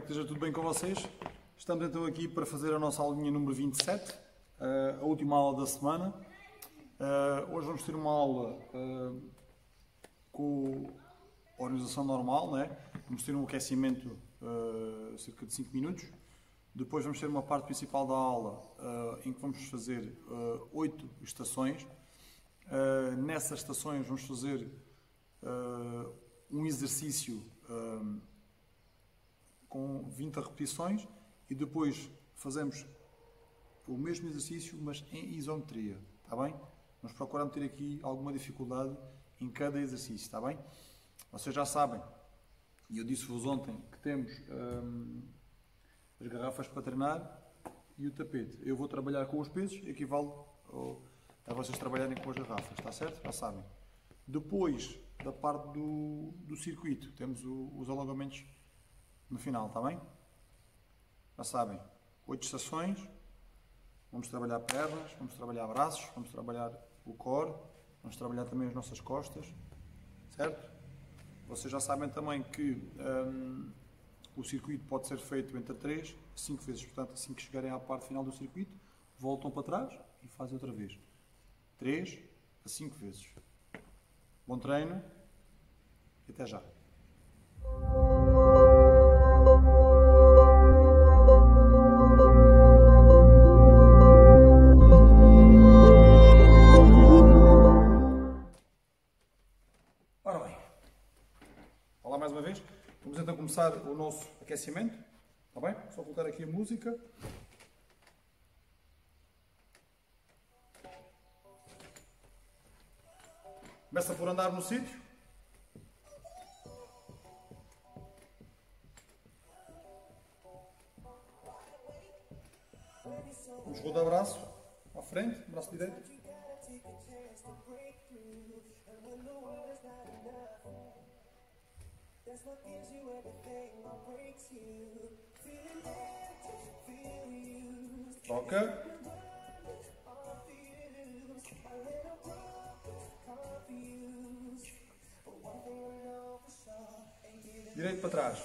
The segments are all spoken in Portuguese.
que esteja tudo bem com vocês. Estamos então aqui para fazer a nossa aulinha número 27, a última aula da semana. Hoje vamos ter uma aula com a organização normal, né? Vamos ter um aquecimento cerca de 5 minutos. Depois vamos ter uma parte principal da aula em que vamos fazer 8 estações. Nessas estações vamos fazer um exercício com 20 repetições e depois fazemos o mesmo exercício, mas em isometria, está bem? Vamos procurar meter aqui alguma dificuldade em cada exercício, está bem? Vocês já sabem, e eu disse-vos ontem, que temos as garrafas para treinar e o tapete. Eu vou trabalhar com os pesos, equivale a vocês trabalharem com as garrafas, está certo? Já sabem. Depois da parte do circuito, temos os alongamentos no final, está bem? Já sabem, 8 estações, vamos trabalhar pernas, vamos trabalhar braços, vamos trabalhar o core, vamos trabalhar também as nossas costas, certo? Vocês já sabem também que o circuito pode ser feito entre 3 a 5 vezes, portanto, assim que chegarem à parte final do circuito, voltam para trás e fazem outra vez. 3 a 5 vezes. Bom treino e até já. Ora bem, olá mais uma vez. Vamos então começar o nosso aquecimento, está bem? Só colocar aqui a música. Começa por andar no sítio. Vamos rodar o braço à frente, braço direito. Troca. Direito para trás.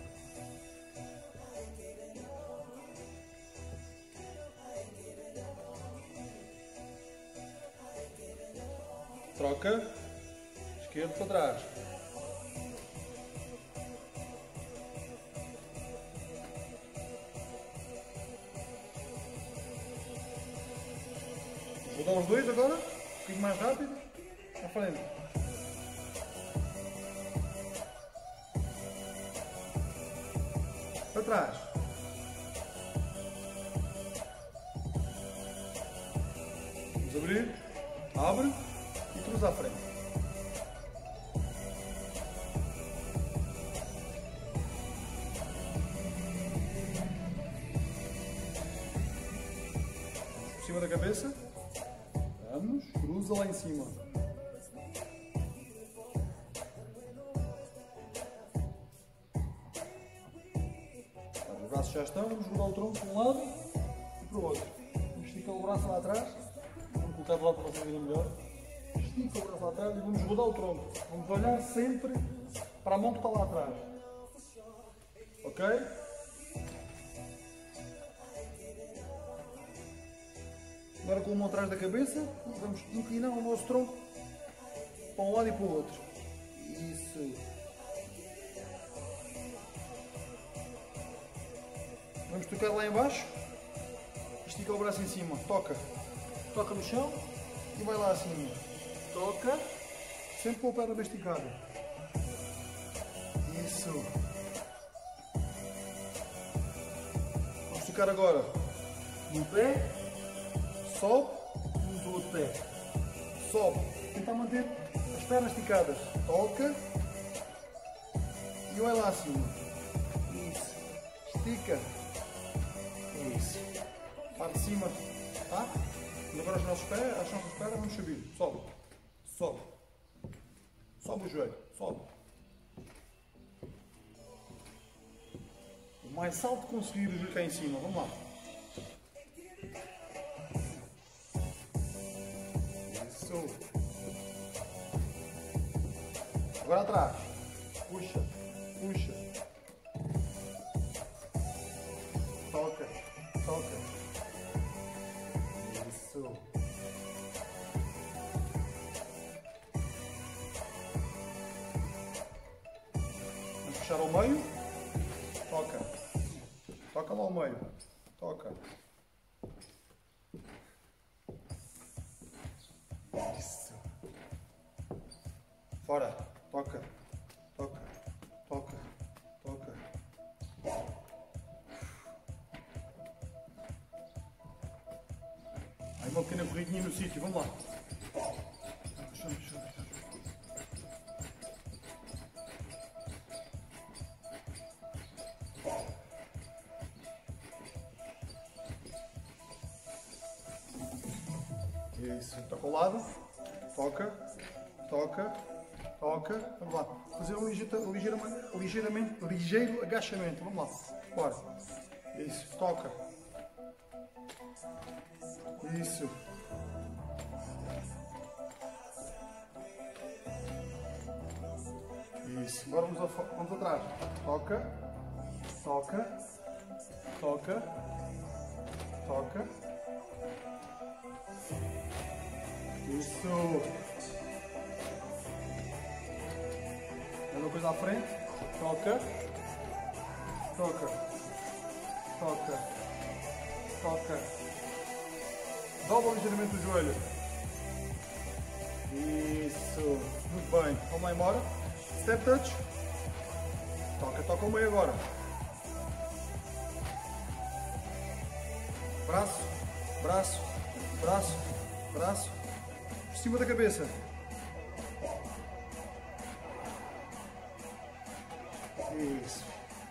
Troca. Esquerdo para trás. Vou dar os dois agora. Um pouquinho mais rápido. À frente. Para trás. Vamos abrir, abre e cruza à frente. Por cima da cabeça. Vamos, cruza lá em cima. Os braços já estão, vamos rodar o tronco para um lado e para o outro. Vamos esticar o braço lá atrás, vamos colocar do lado para vocês verem melhor. Estica o braço lá atrás e vamos rodar o tronco. Vamos olhar sempre para a mão que está lá atrás. Ok? Agora com a mão atrás da cabeça, vamos inclinar o nosso tronco para um lado e para o outro. Isso. Vamos tocar lá em baixo, estica o braço em cima, toca no chão e vai lá acima, toca, sempre com a perna bem esticada, isso. Vamos tocar agora no pé, sobe, usa o outro pé, sobe, tentar manter as pernas esticadas, toca e vai lá acima, isso, estica. Isso. Parte de cima, tá? E agora as nossas pernas, vamos subir. Sobe. Sobe. Sobe o joelho. Sobe. O mais alto que conseguir o joelho cá em cima. Vamos lá. Isso. Agora atrás. Puxa. Puxa. toca, toca. Isso. Vamos fechar ao meio. Toca. Toca lá ao meio. Toca. Isso. Fora. Toca. Toca. Toca. Toca. Aí uma pequena corridinha no sítio. Vamos lá. Chama, chama, chama. Isso, toca ao lado, toca, toca, toca, vamos lá, fazer um ligeiro agachamento, vamos lá, bora, isso, toca, isso, isso, agora vamos atrás, toca, toca, toca, toca. Isso! Mesma coisa à frente. Toca. Toca. Toca. Toca. Dobra ligeiramente o joelho. Isso! Muito bem. Vamos lá embora. Step touch. Toca, toca o meio agora. Braço, braço, braço, braço. Por cima da cabeça. Isso.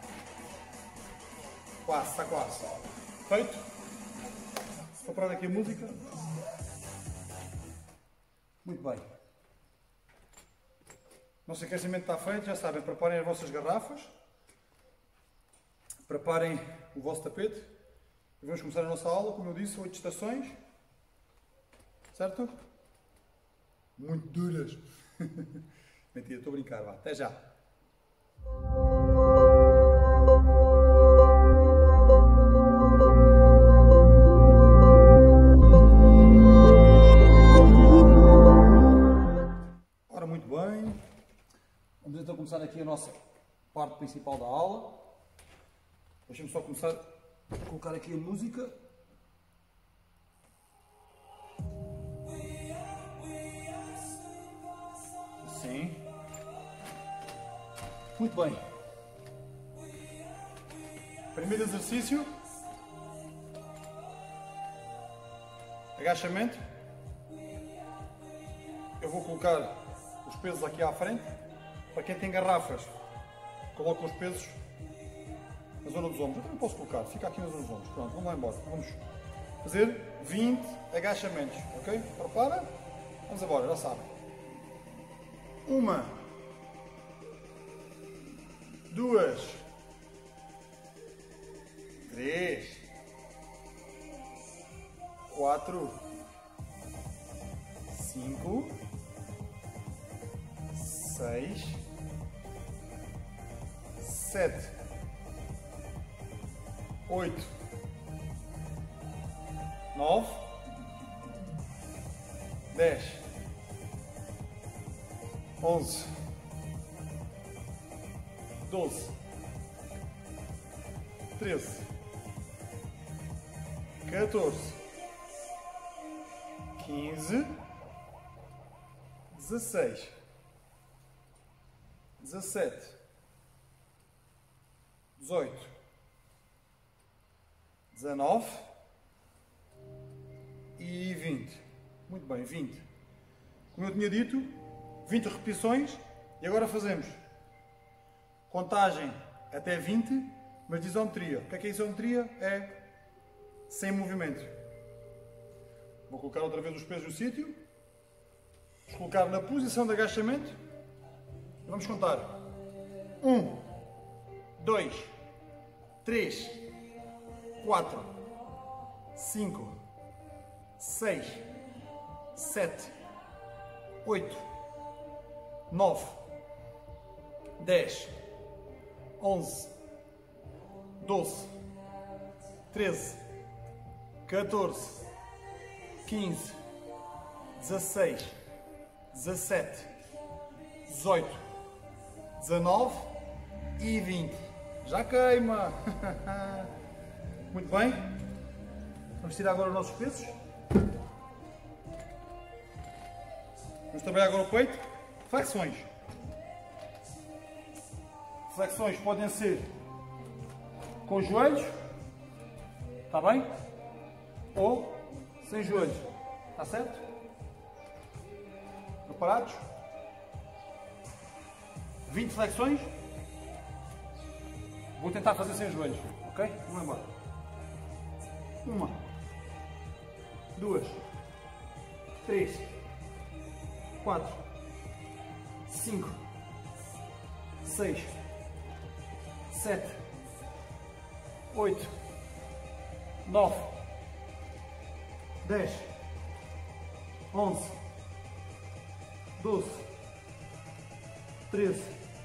Quase, está quase. Feito. Vou parar aqui a música. Muito bem. Nosso aquecimento está feito, já sabem, preparem as vossas garrafas. Preparem o vosso tapete. E vamos começar a nossa aula, como eu disse, 8 estações. Certo? Muito duras. Mentira, estou a brincar, vá. Até já. Ora, muito bem. Vamos então começar aqui a nossa parte principal da aula. Deixa-me só começar a colocar aqui a música. Sim. Muito bem. Primeiro exercício. Agachamento. Eu vou colocar os pesos aqui à frente. Para quem tem garrafas, coloca os pesos na zona dos ombros. Eu também posso colocar, fica aqui na zona dos ombros. Pronto, vamos lá embora. Vamos fazer 20 agachamentos, ok? Prepara? Vamos embora, já sabem. 1, 2, 3, 4, 5, 6, 7, 8, 9, 10, 11, 12, 13, 14, 15, 16, 17, 18, 19 e 20. Muito bem, 20. Como eu tinha dito, 20 repetições e agora fazemos contagem até 20, mas de isometria. O que é isometria? É sem movimento. Vou colocar outra vez os pés no sítio, vou colocar na posição de agachamento e vamos contar. 1, 2, 3, 4, 5, 6, 7, 8, 9, 10, 11, 12, 13, 14, 15, 16, 17, 18, 19 e 20. Já queima! Muito bem. Vamos tirar agora os nossos pesos. Vamos trabalhar agora o peito. Flexões. Flexões podem ser com os joelhos, está bem? Ou sem joelhos, está certo? Preparados? 20 flexões. Vou tentar fazer sem joelhos, ok? Vamos embora. 1, 2, 3, 4, 5, 6, 7, 8, 9, 10, 11, 12, 13,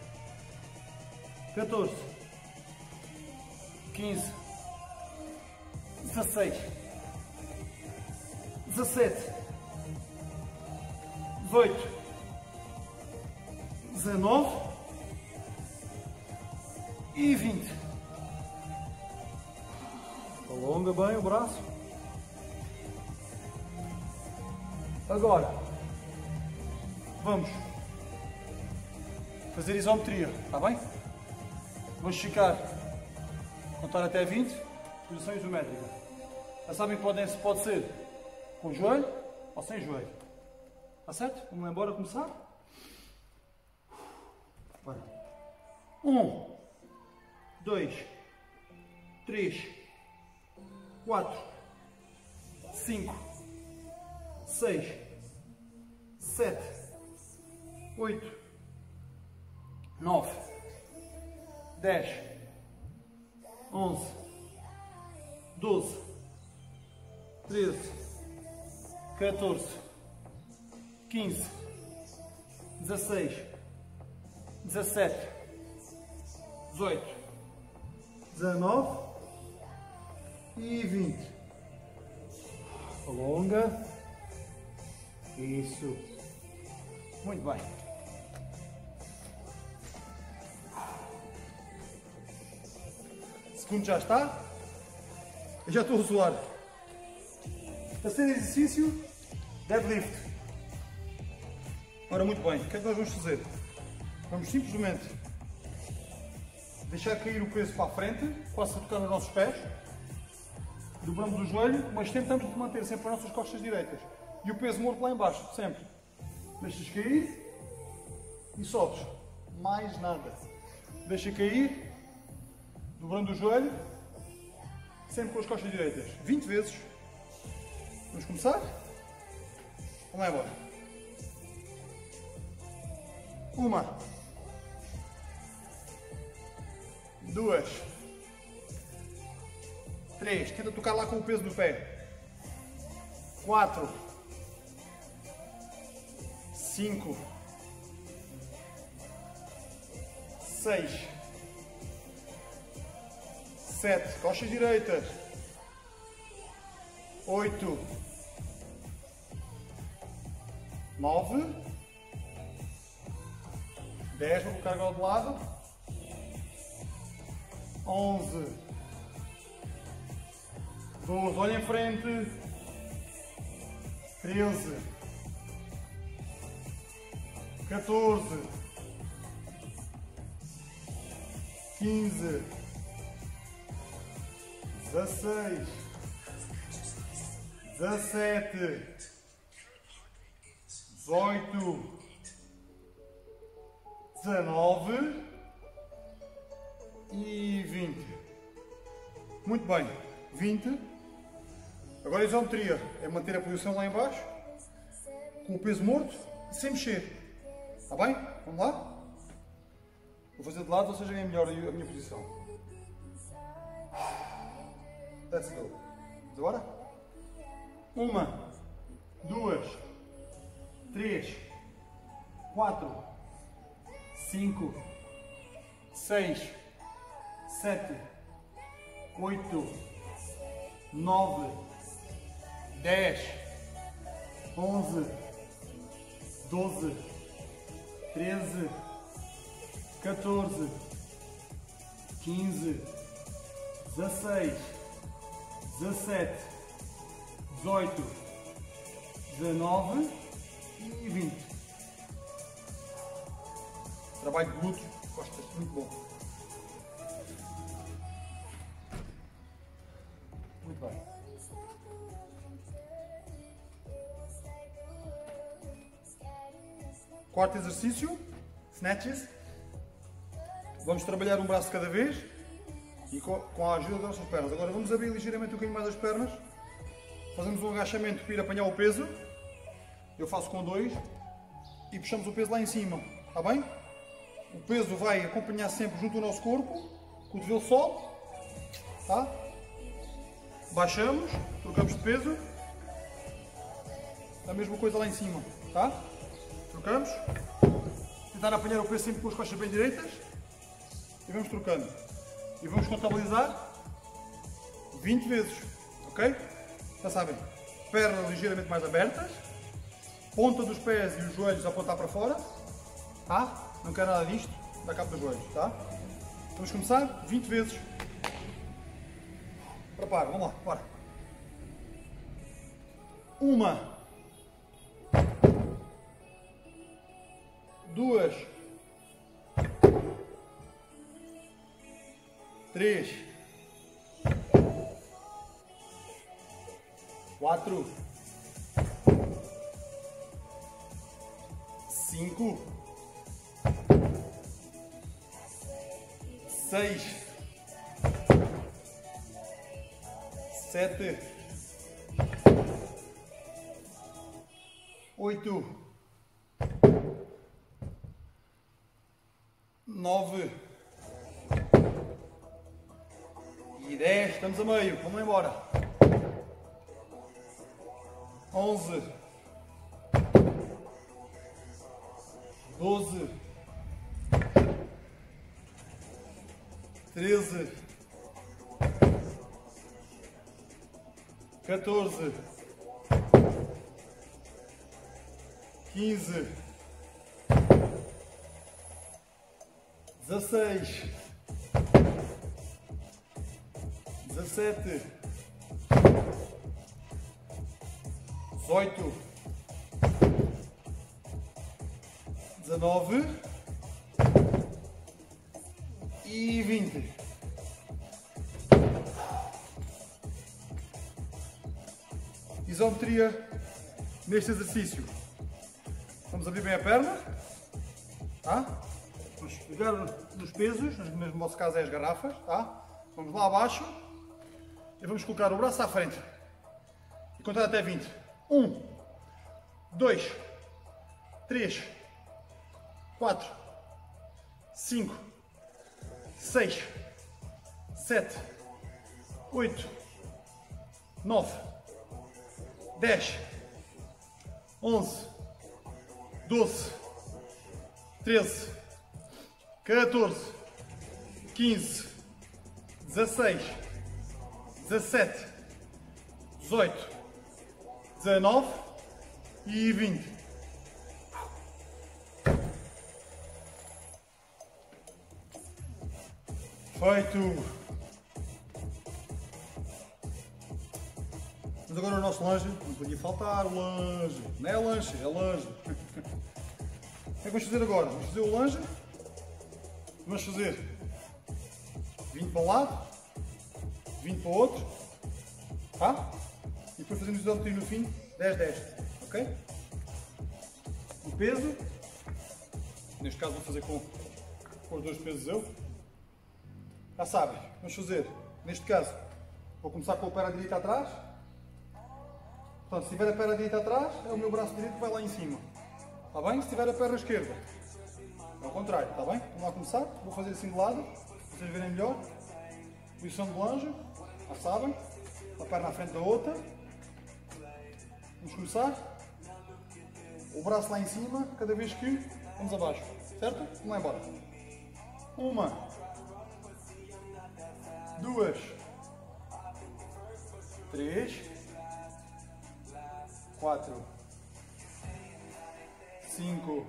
14, 15, 16, 17, 18, 19 e 20. Alonga bem o braço. Agora vamos fazer isometria, está bem? Vamos ficar, contar até 20, posição isométrica. Já sabem que pode ser com o joelho ou sem joelho. Está certo? Vamos embora começar? Bora. 1, 2, 3, 4, 5, 6, 7, 8, 9, 10, 11, 12, 13, 14, 15, 16, 17, 18, 19 e 20. Alonga. Isso. Muito bem. Segundo já está. Eu já estou a suar. Terceiro exercício, deadlift. Ora, muito bem. O que é que nós vamos fazer? Vamos simplesmente deixar cair o peso para a frente, possa tocar nos nossos pés. Dobramos o joelho, mas tentamos manter sempre as nossas costas direitas. E o peso morto lá em baixo, sempre. Deixas cair e sobes. Mais nada. Deixa cair, dobrando o joelho, sempre com as costas direitas. 20 vezes. Vamos começar? Vamos lá embora. 1, 2, 3. Tenta tocar lá com o peso do pé. 4, 5, 6, 7. Costas direitas. 8, 9, 10. Vou colocar agora de lado. 11, 12. Olha em frente. 13, 14, 15, 16, 17, 18, 19 e 20. Muito bem, 20. Agora a isometria é manter a posição lá em baixo, com o peso morto, sem mexer. Está bem? Vamos lá? Vou fazer de lado, ou seja, é melhor a minha posição. Let's go. Vamos agora? 1, 2, 3, 4, 5, 6, 7, 8, 9, 10, 11, 12, 13, 14, 15, 16, 17, 18, 19 e 20. Trabalho de glúteo, costas, muito bom. Muito bem. Quarto exercício, snatches. Vamos trabalhar um braço de cada vez e com a ajuda das nossas pernas. Agora vamos abrir ligeiramente um bocadinho mais as pernas. Fazemos um agachamento para ir apanhar o peso. Eu faço com 2 e puxamos o peso lá em cima. Está bem? O peso vai acompanhar sempre junto ao nosso corpo. O cotovelo sobe. Tá? Baixamos, trocamos de peso. A mesma coisa lá em cima. Tá? Trocamos. Tentar apanhar o peso sempre com as costas bem direitas. E vamos trocando. E vamos contabilizar 20 vezes. Ok? Já sabem. Pernas ligeiramente mais abertas. Ponta dos pés e os joelhos a apontar para fora. Tá? Não quero nada disto. Da capa dos joelhos. Tá? Vamos começar 20 vezes. Prepara, vamos lá. Bora. 1, 2, 3, 4, 5, 6, 7, 8, 9 e 10. Estamos a meio. Vamos embora. 11, 12, 13, 14, 15, 16, 17, 18, 19 e 20. Isometria neste exercício. Vamos abrir bem a perna. Tá? Vamos pegar nos pesos, no nosso caso é as garrafas. Tá? Vamos lá abaixo e vamos colocar o braço à frente. E contar até 20. 1, 2, 3, 4, 5, 6, 7, 8, 9, 10, 11, 12, 13, 14, 15, 16, 17, 18, 19 e 20. Feito! Mas agora o nosso lanche, não podia faltar o lanche. Não é lanche, é lanche. O que é que vamos fazer agora? Vamos fazer o lanche. Vamos fazer 20 para um lado, 20 para o outro. Tá? E depois fazemos o isometria no fim, 10, 10. Ok? O peso, neste caso vou fazer com os dois pesos eu. Já sabem, vamos fazer, neste caso, vou começar com a perna direita atrás. Portanto, se tiver a perna direita atrás, é o meu braço direito que vai lá em cima. Está bem? Se tiver a perna esquerda, ao contrário, está bem? Vamos lá começar. Vou fazer assim de lado, para vocês verem melhor. Posição de longe, já sabem. Uma perna à frente da outra. Vamos começar. O braço lá em cima, cada vez que vamos abaixo. Certo? Vamos lá embora. 1, 2, 3, 4, 5,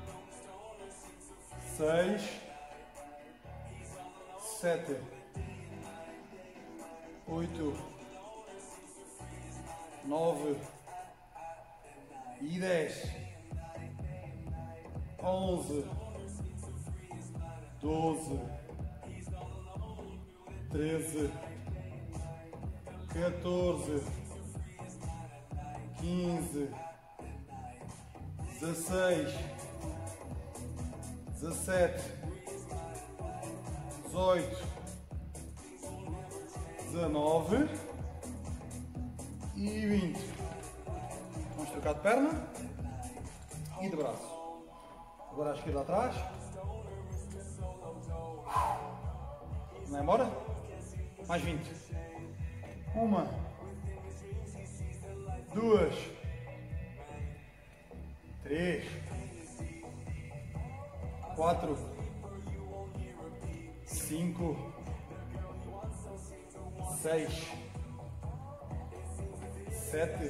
6, 7, 8, 9 e 10, 11, 12, 13, 14, 15, 16, 17, 18, 19 e 20. Vamos trocar de perna e de braço. Agora à esquerda atrás. Vai embora? Mais 20. 1, 2, 3, 4, 5, 6, 7,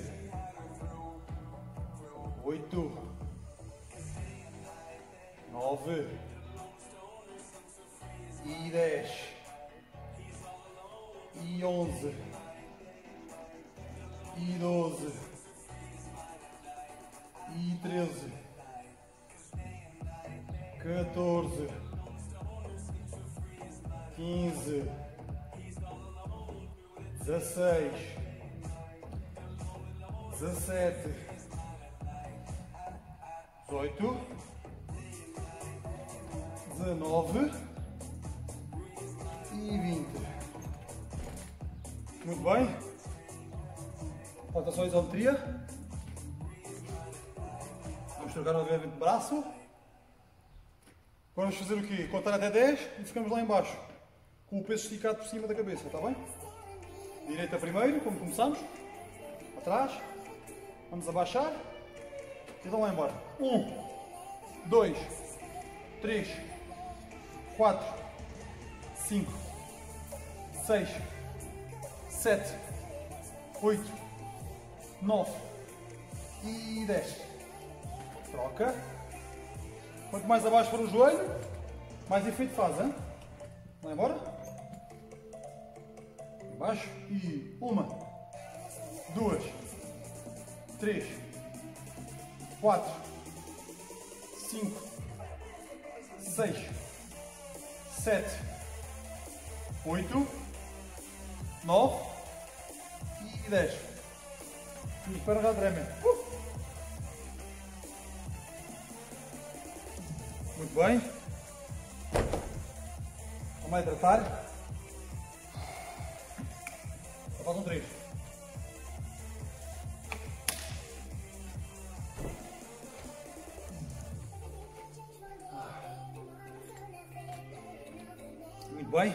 8, 9 e 10 e 11 e 12 e 13, 14, 15, 16, 17, 18, 19 e 20. Muito bem. Falta só a isometria. Vamos trocar novamente de braço. Agora vamos fazer o quê? Contar até 10 e ficamos lá em baixo, com o peso esticado por cima da cabeça, está bem? Direita primeiro, como começamos. Atrás. Vamos abaixar. E dá lá embora. 1, 2, 3, 4, 5, 6, 7, 8, 9 e 10. Troca. Quanto mais abaixo for o joelho, mais efeito faz, hein? Vai embora. Abaixo. E 1, 2, 3, 4, 5, 6, 7, 8, 9 e 10. E para já tremem. Muito bem. Vamos a hidratar. Só faltam 3. Muito bem.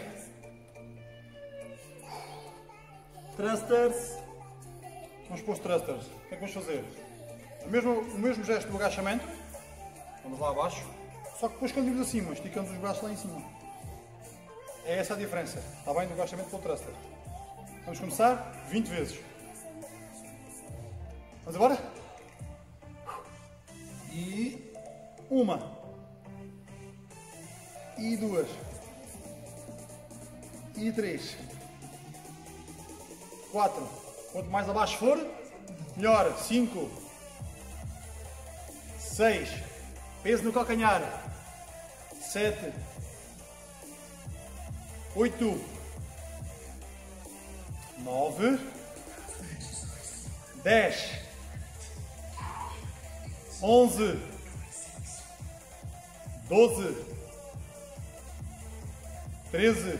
Thrusters. Vamos pôr os thrusters. O que é que vamos fazer? O mesmo gesto do agachamento. Vamos lá abaixo. Só que depois quando vimos acima, esticamos os braços lá em cima. É essa a diferença. Está bem? Do agachamento para o thruster. Vamos começar 20 vezes. Vamos embora? E 1. E 2. E 3. 4. Quanto mais abaixo for, melhor. 5. 6. Peso no calcanhar. 7. 8. 9. 10. 11. 12. 13.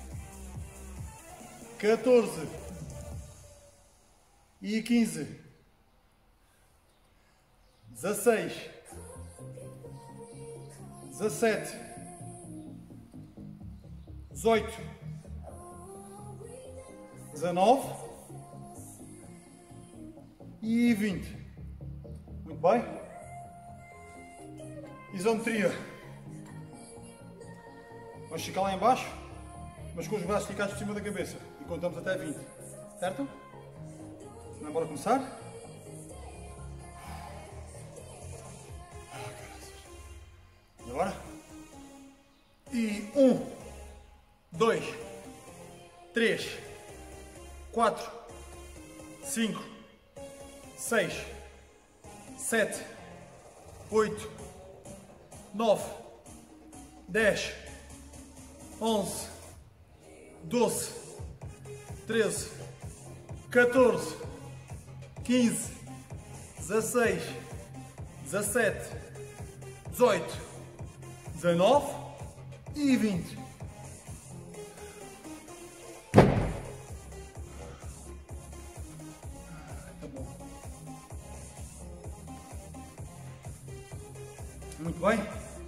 14. E 15. 16. 17. 18. 19 e 20. Muito bem. Isometria. Vamos ficar lá em baixo, mas com os braços esticados por cima da cabeça. E contamos até 20. Certo? Vamos embora começar? E agora? E 1, 2, 3, 4, 5, 6, 7, 8, 9, 10, 11, 12, 13, 14, 15, 16, 17, 18, 19 e 20. Tá bom. Muito bem.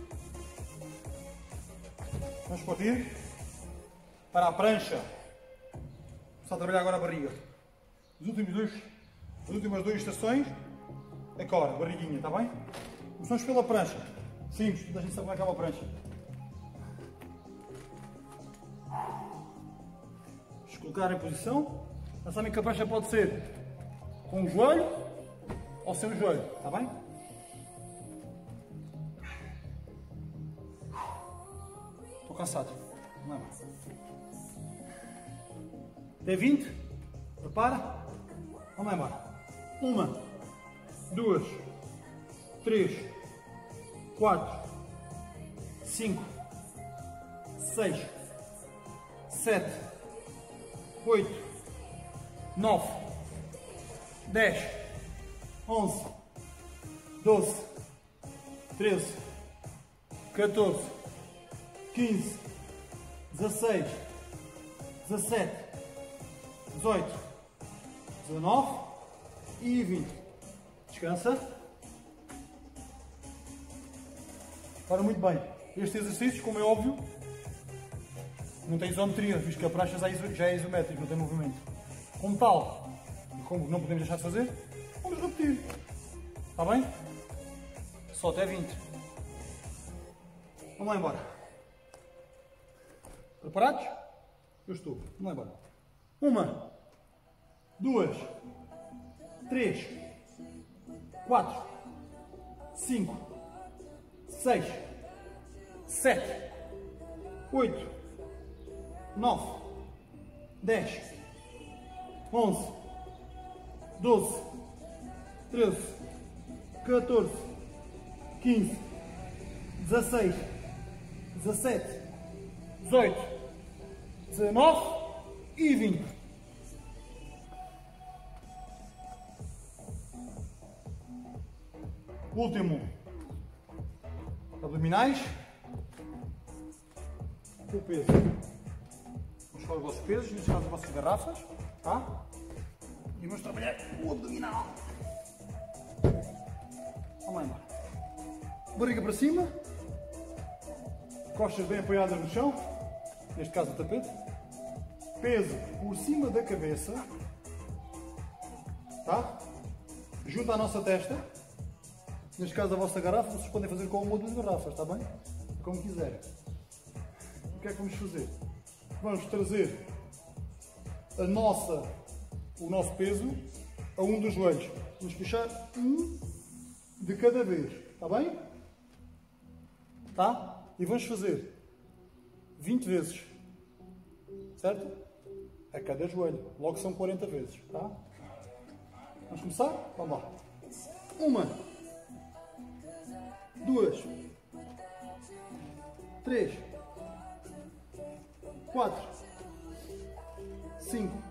Vamos partir para a prancha. Começar a trabalhar agora a barriga. As últimas duas estações, agora, barriguinha, está bem? Começamos pela prancha. Simples, toda a gente sabe como é que é uma prancha. Vamos colocar em posição. Já sabem que a prancha pode ser com o joelho ou sem o joelho, está bem? Estou cansado. Não é mais. Até 20. Prepara. Vamos embora. 1, 2, 3, 4, 5, 6, 7, 8, 9, 10, 11, 12, 13, 14, 15, 16, 17, 18, 19 e 20. Descansa. Ora, muito bem. Este exercício, como é óbvio, não tem isometria, visto que a prancha já é isométrica, não tem movimento. Como tal, e como não podemos deixar de fazer, vamos repetir. Está bem? Só até 20. Vamos lá embora. Preparados? Eu estou. Vamos lá embora. 1, 2, 3, 4, 5, 6, 7, 8, 9, 10, 11, 12, 13, 14, 15, 16, 17, 18, 19 e 20. Último. Abdominais. Com o peso. Vamos para os vossos pesos, vamos tirar as vossas garrafas. Tá? E vamos trabalhar o abdominal. Vamos lá embora. Barriga para cima. Costas bem apoiadas no chão. Neste caso o tapete. Peso por cima da cabeça. Tá? Junto à nossa testa. Neste caso a vossa garrafa, vocês podem fazer com uma ou duas garrafas, está bem? Como quiserem. O que é que vamos fazer? Vamos trazer o nosso peso a um dos joelhos. Vamos puxar um de cada vez, está bem? Tá? E vamos fazer 20 vezes, certo? A cada joelho. Logo são 40 vezes, tá? Vamos começar? Vamos lá. 1, 2, 3, 4, 5,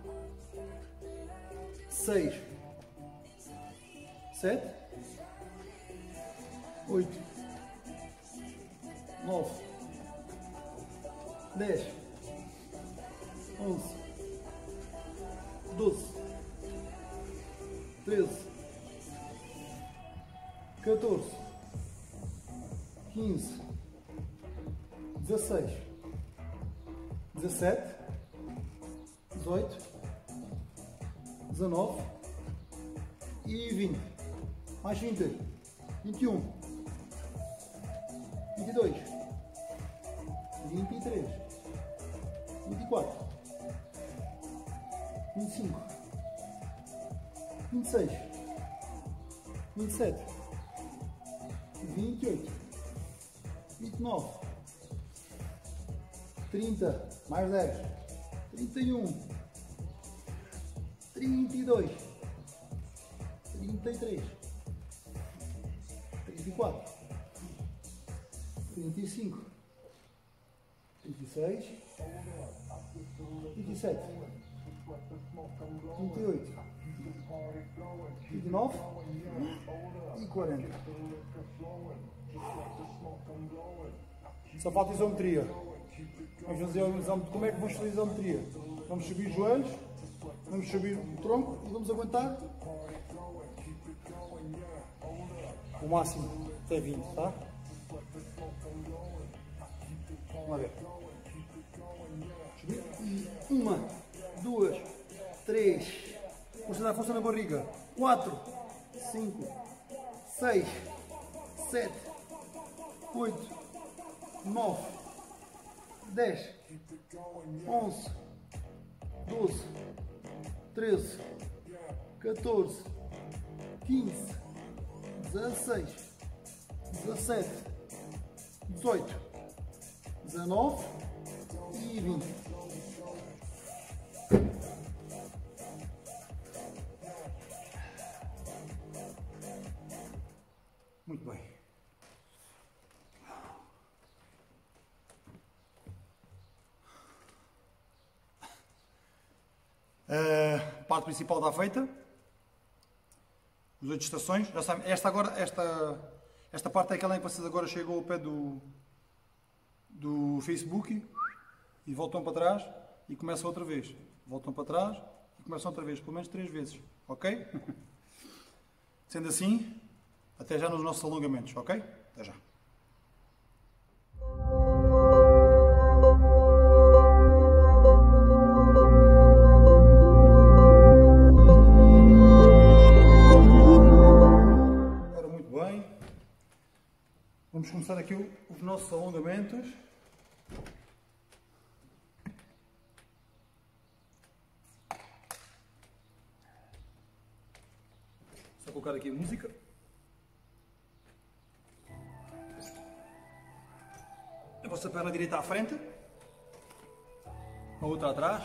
6, 7, 8, 9, 10, 11, 12, 13, 14, 15, 16, 17, 18, 19 e 20. Mais 20. 21, 22, 23, 24, 25, 26, 27, 28, 29, 30, mais 10, 31, 32, 33, 34, 35, 36, 27, 38, 39 e 40. Só falta isometria. Vamos fazer como é que vamos fazer isometria? Vamos subir os joelhos, vamos subir o tronco e vamos aguentar o máximo até 20, tá? Vamos lá ver. E 1, 2, 3, força na barriga, 4, 5, 6, 7, 8, 9, 10, 11, 12, 13, 14, 15, 16, 17, 18, 19 e 20. Muito bem. A parte principal está feita. As 8 estações. Já sabem, esta parte é aquela em que vocês agora chegam ao pé do Facebook e voltam para trás e começam outra vez. Voltam para trás e começam outra vez, pelo menos 3 vezes. Ok? Sendo assim, até já nos nossos alongamentos, ok? Até já. Ora, muito bem. Vamos começar aqui os nossos alongamentos. Só colocar aqui a música. A vossa perna direita à frente, a outra atrás.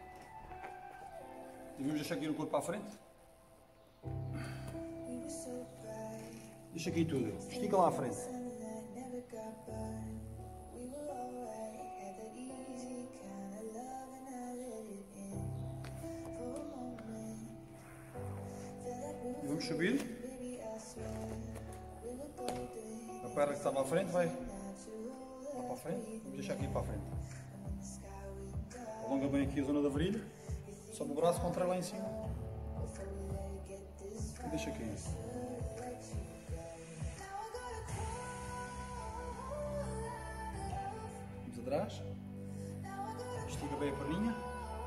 Devemos deixar aqui o corpo à frente. Deixa aqui tudo. Estica lá à frente. E vamos subir. A perna que estava à frente vai lá para a frente. Vamos deixar aqui para a frente. Alonga bem aqui a zona da virilha. Sobe o braço, contrai lá em cima. E deixa aqui. Vamos atrás. Estica bem a perninha.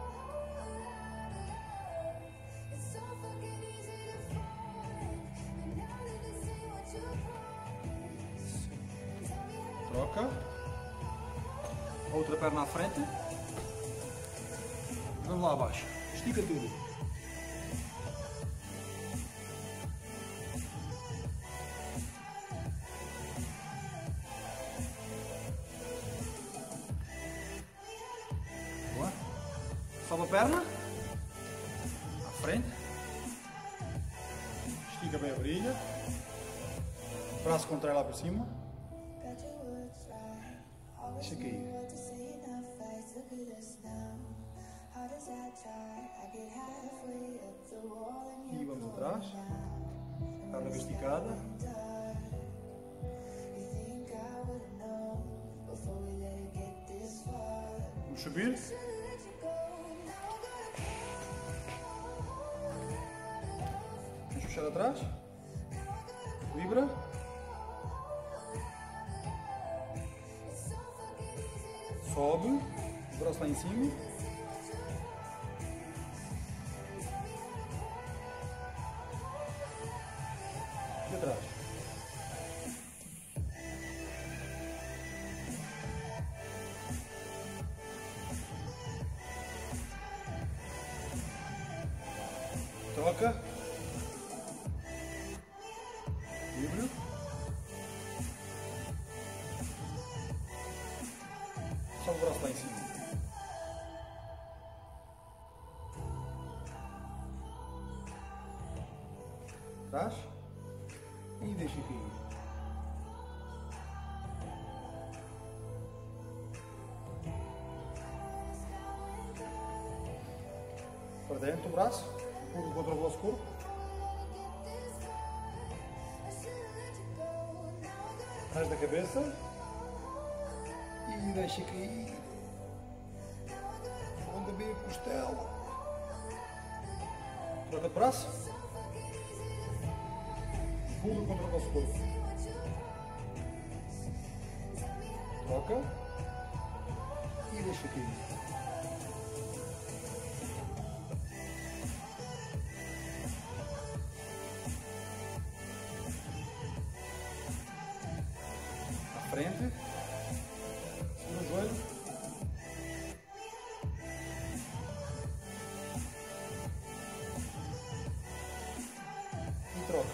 Troca. Outra perna à frente. Vamos lá abaixo. Estica tudo. Boa. Sobe a perna. À frente. Estica bem a virilha. Braço contrai lá para cima. Deixa cair. E vamos atrás. Perna bem esticada. Vamos subir. Vamos puxar atrás. Vibra. Sobe. O braço lá em cima. E atrás. Troca. Equilíbrio. Só o braço lá em cima. Trás. E deixa cair. Para dentro o braço, empurra contra o vosso corpo. Atrás da cabeça. E deixa cair. Onde bem a costela. Troca de braço. Empurra contra o vosso corpo. Troca. E deixa cair. Frente, segura o joelho, e troca.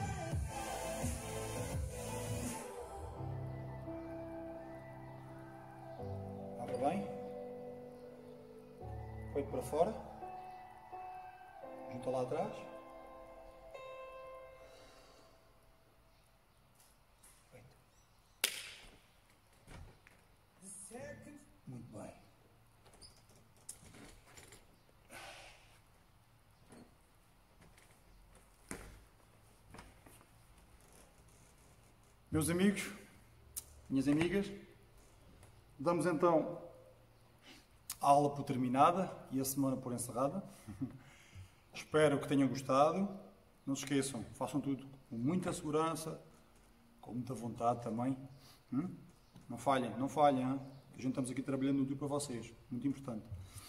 Abre bem, peito para fora, junta lá atrás. Muito bem. Meus amigos, minhas amigas, damos então a aula por terminada e a semana por encerrada. Espero que tenham gostado. Não se esqueçam, façam tudo com muita segurança, com muita vontade também. Não falhem, não falhem. Hein? A gente estamos aqui trabalhando no dia para vocês, muito importante.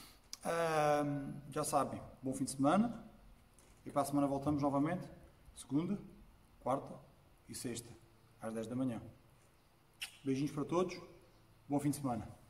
Já sabem, bom fim de semana. E para a semana voltamos novamente, segunda, quarta e sexta, às 10 da manhã. Beijinhos para todos, bom fim de semana.